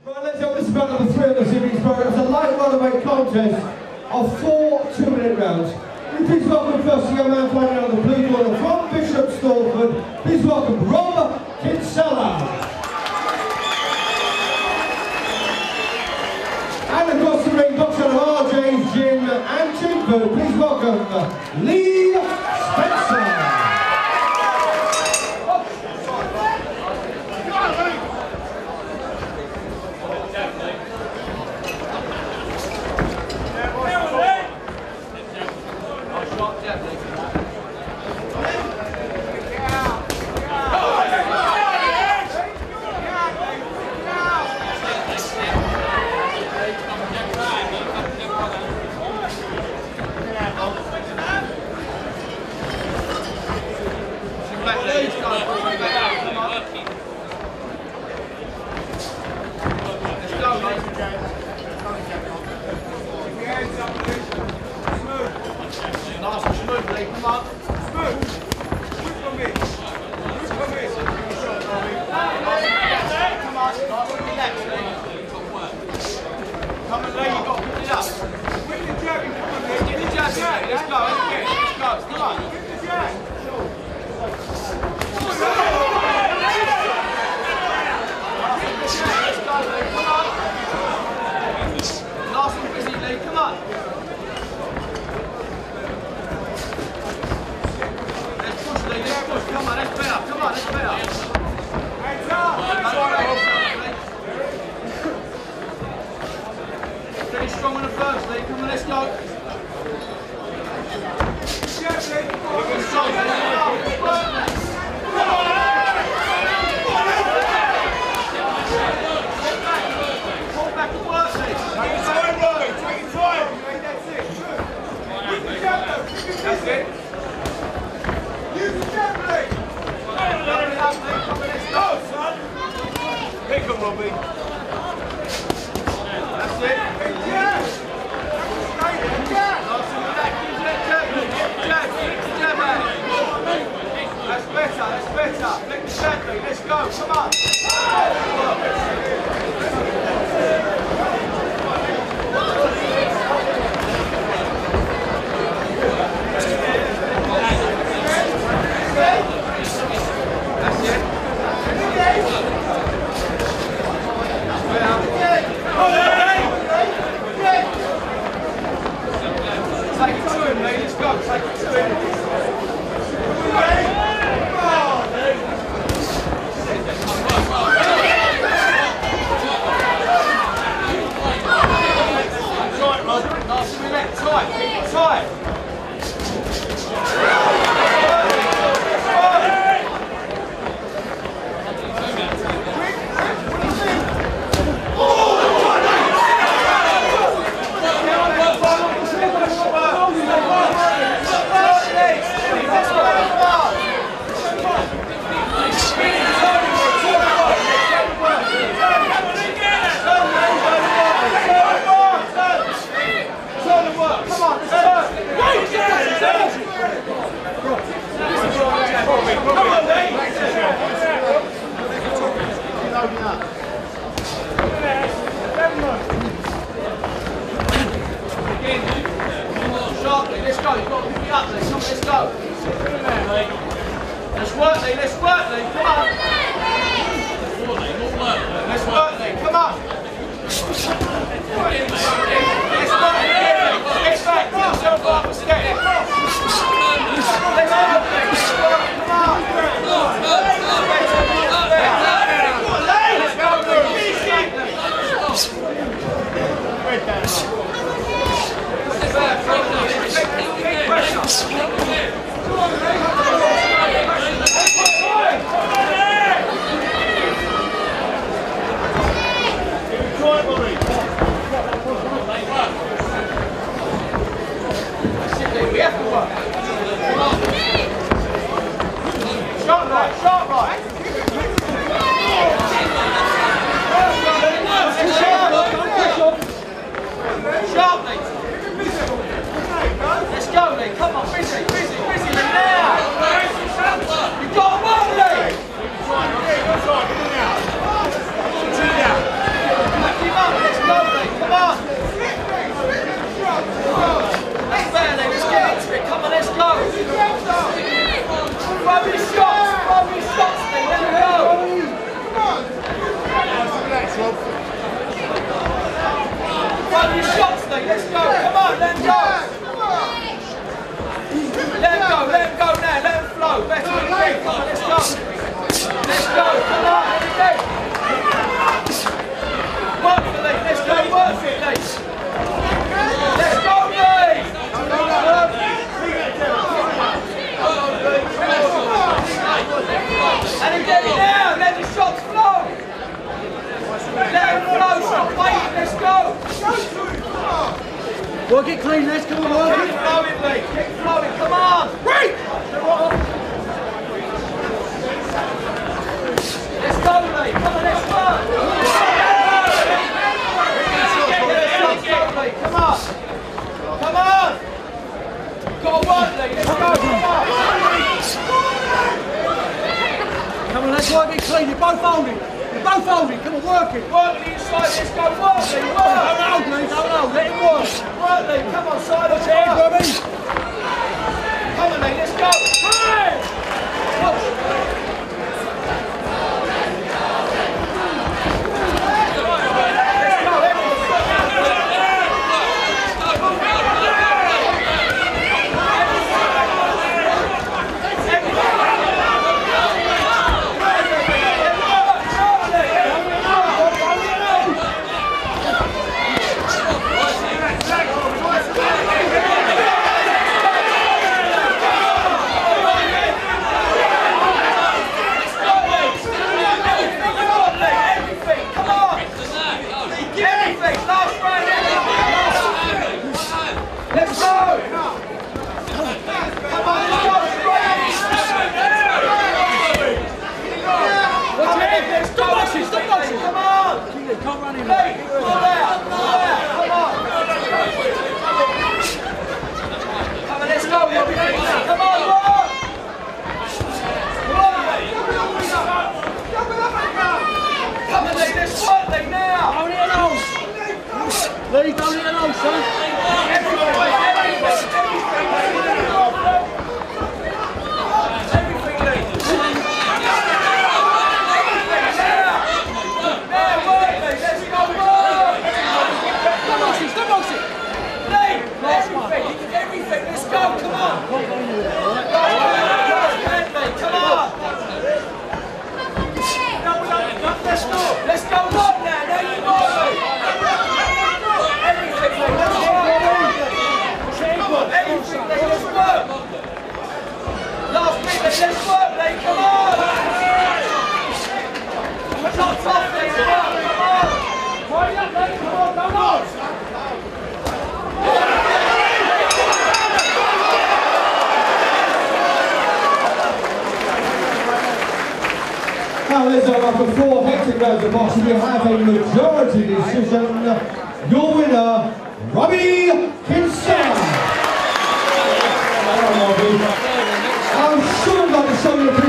Right, let's go. This is round number 3 of the series program. It's a light runaway contest of 4 2-minute rounds. Please welcome first the young man flying out of the blue corner from Bishop Stortford. Please welcome Rob Kinsella. And across the ring, box out of RJ's Gym and Chingford. Please welcome Lee Spencer. Let's go, come on, everything. Work for Lee, let's go, work for Lee. Let's go, Lee. And again now, let the shots flow. Let them flow, stop waiting, let's go. Work it clean, let's come on, work Keep flowing, Lee, keep flowing, come on. Wait! Let's go, Lee, come on, let's work. Come on. Come on. Got to work, Lee, let's go, come on. Come on, let's work it clean, you're both holding. You're both holding, come on, work it. Work the inside, let's go, work, Lee, work. Don't hold, Lee, don't hold, let him work. Work, Lee, come on, side of Come on, work. Come on, Lee, let's go. Lee, don't hit an hole, son. Everything, let's go, come on. Let's go, what now? Now you got it. Everything, let's work. Everything, let's work. Last minute, let's work, mate, come on. Not tough, mate, come on. Hurry up, mate, come on, come on. Now there's after 4 hectic rounds of boxing, we have a majority decision. Your winner, Robbie Kinsella. I'm sure I'd like to show you a